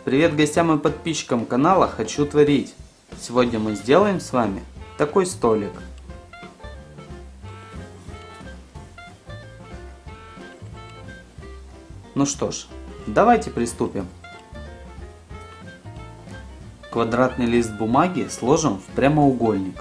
Привет гостям и подписчикам канала Хочу Творить. Сегодня мы сделаем с вами такой столик. Ну что ж, давайте приступим. Квадратный лист бумаги сложим в прямоугольник.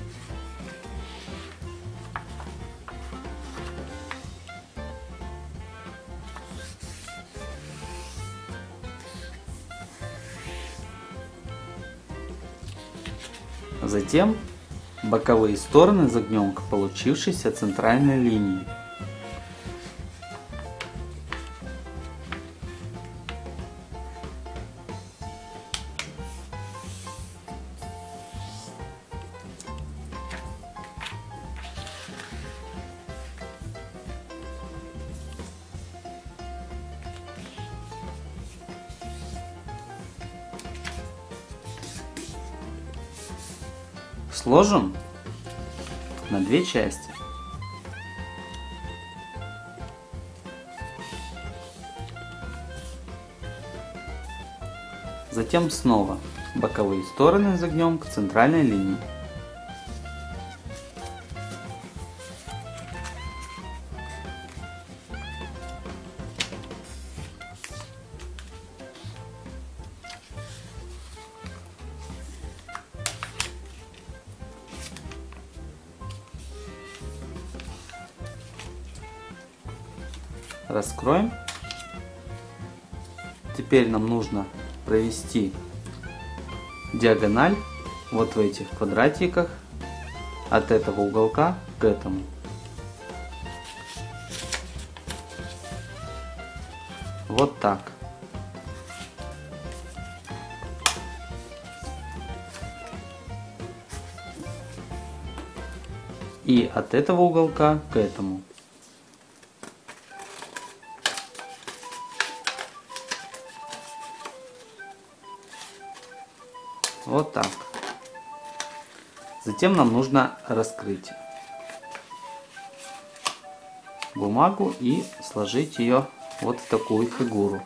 Затем боковые стороны загнем к получившейся центральной линии. Сложим на две части. Затем снова боковые стороны загнем к центральной линии. Раскроем. Теперь нам нужно провести диагональ вот в этих квадратиках от этого уголка к этому. Вот так. И от этого уголка к этому. Вот так. Затем нам нужно раскрыть бумагу и сложить ее вот в такую фигуру.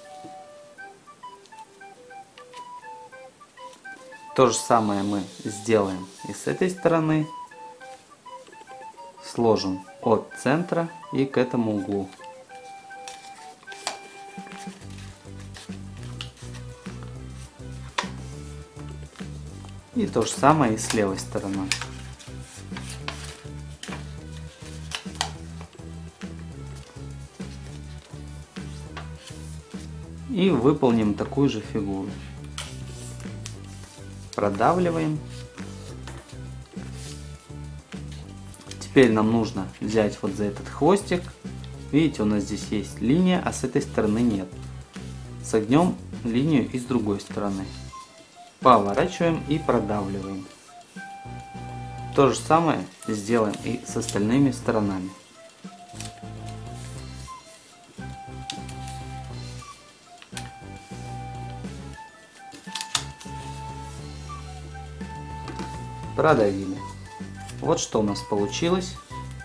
То же самое мы сделаем и с этой стороны. Сложим от центра и к этому углу. И то же самое и с левой стороны. И выполним такую же фигуру. Продавливаем. Теперь нам нужно взять вот за этот хвостик. Видите, у нас здесь есть линия, а с этой стороны нет. Согнем линию и с другой стороны. Поворачиваем и продавливаем. То же самое сделаем и с остальными сторонами. Продавили. Вот что у нас получилось.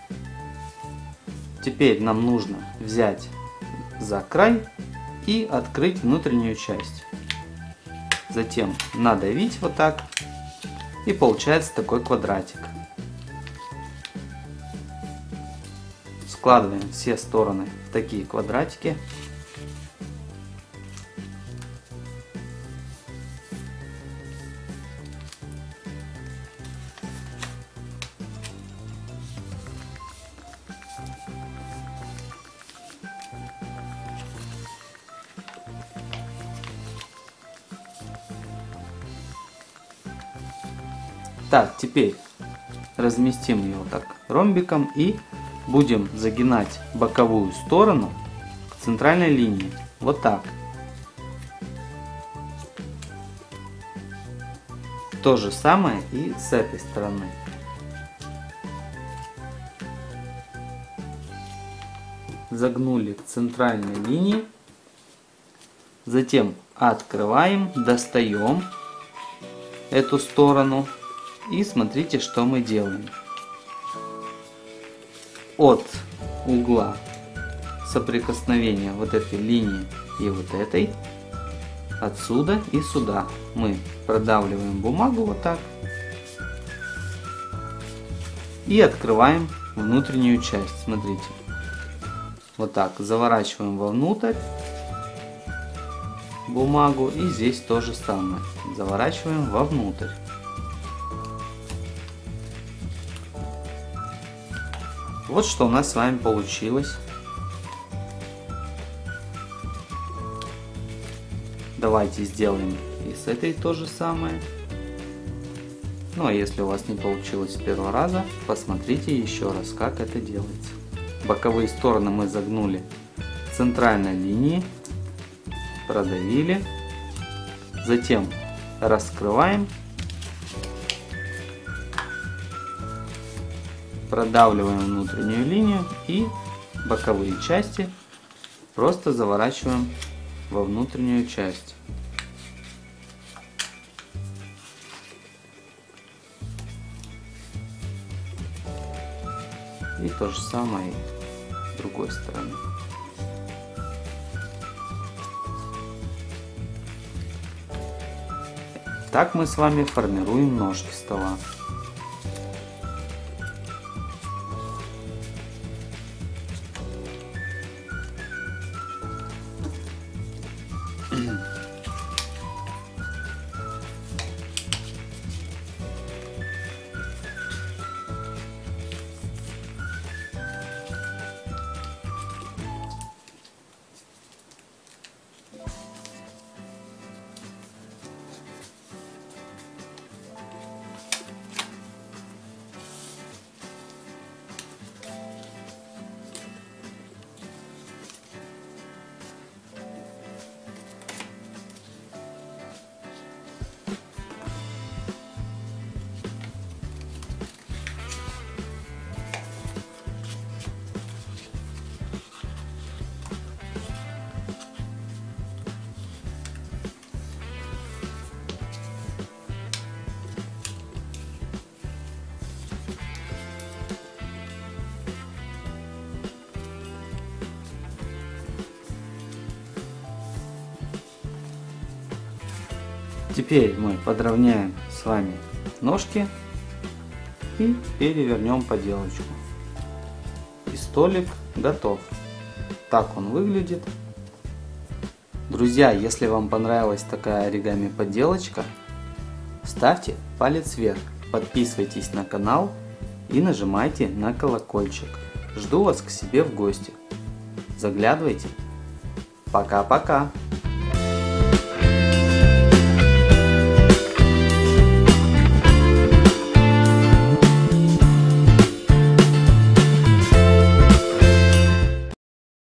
Теперь нам нужно взять за край и открыть внутреннюю часть. Затем надавить вот так, и получается такой квадратик. Складываем все стороны в такие квадратики. Так, теперь разместим ее так ромбиком и будем загинать боковую сторону к центральной линии. Вот так. То же самое и с этой стороны. Загнули к центральной линии. Затем открываем, достаем эту сторону. И смотрите, что мы делаем. От угла соприкосновения вот этой линии и вот этой отсюда и сюда мы продавливаем бумагу вот так и открываем внутреннюю часть. Смотрите, вот так заворачиваем вовнутрь бумагу, и здесь то же самое, заворачиваем вовнутрь. Вот что у нас с вами получилось. Давайте сделаем и с этой то же самое. Ну а если у вас не получилось с первого раза, посмотрите еще раз, как это делается. Боковые стороны мы загнули к центральной линии, продавили, затем раскрываем, продавливаем внутреннюю линию и боковые части просто заворачиваем во внутреннюю часть. И то же самое с другой стороны. Так мы с вами формируем ножки стола. Теперь мы подровняем с вами ножки и перевернем поделочку. И столик готов. Так он выглядит. Друзья, если вам понравилась такая оригами поделочка, ставьте палец вверх, подписывайтесь на канал и нажимайте на колокольчик. Жду вас к себе в гости. Заглядывайте. Пока-пока.